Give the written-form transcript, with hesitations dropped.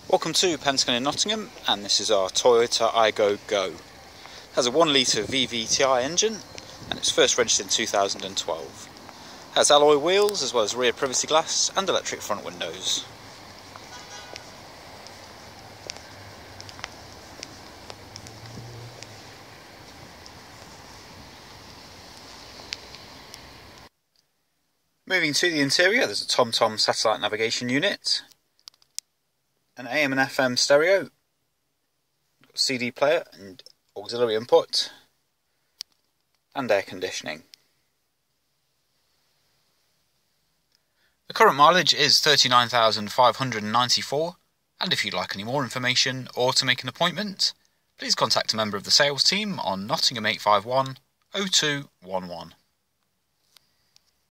Welcome to Pentagon in Nottingham, and this is our Toyota Aygo Go. It has a 1 litre VVT-i engine and it's first registered in 2012. It has alloy wheels as well as rear privacy glass and electric front windows. Moving to the interior, there's a TomTom satellite navigation unit, an AM and FM stereo, CD player and auxiliary input, and air conditioning. The current mileage is 39,594, and if you'd like any more information or to make an appointment, please contact a member of the sales team on Nottingham 851 0211.